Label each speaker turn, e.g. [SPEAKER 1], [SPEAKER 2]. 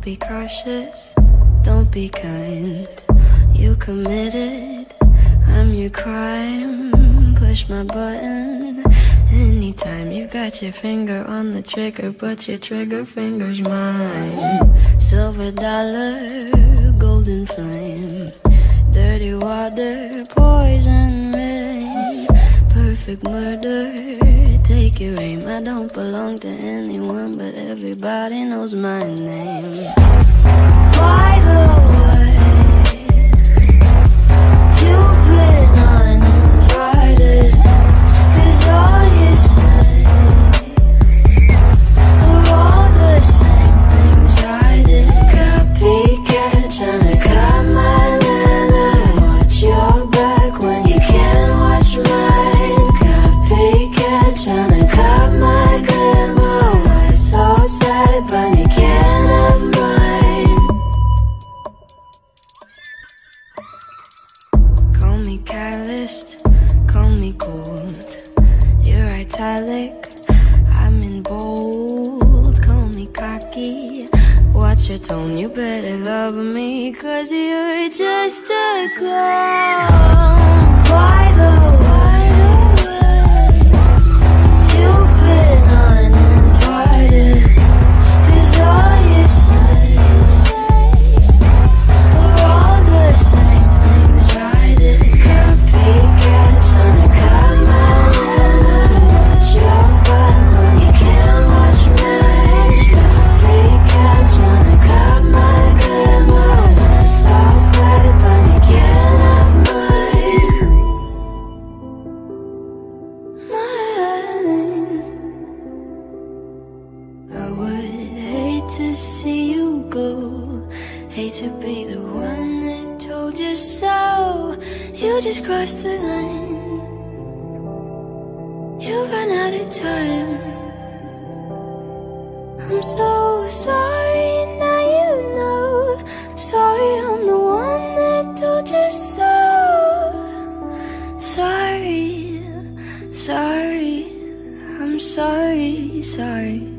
[SPEAKER 1] be cautious, don't be kind. You committed, I'm your crime. Push my button anytime. You got your finger on the trigger, but your trigger finger's mine. Silver dollar, golden flame, dirty water, poison rain, perfect murder, take your aim. I don't belong to anyone, but everybody knows my name. By the way, you've been uninvited, 'cause all you say are all the same things I did. Copycat, tryna cut my manner. Watch your back when you can't watch mine. Copycat, tryna cut my glamour. Why so sad, but you can't have mine. Call me calloused, call me cold. You're italic, I'm in bold. Call me cocky, watch your tone. You better love me, 'cause you're just a clown. By the way, you've been uninvited, 'cause all you say are all the same things I did. Copycat, tryna cut my manner. Watch your back when you can't watch mine. Copycat, tryna cut my glamour. That's all sad, but you can't have mine. Mine. I would hate to see you go, hate to be the one that told you so. You just crossed the line, you ran out of time. I'm so sorry, now you know. Sorry, I'm the one that told you so. Sorry, sorry, I'm sorry, sorry.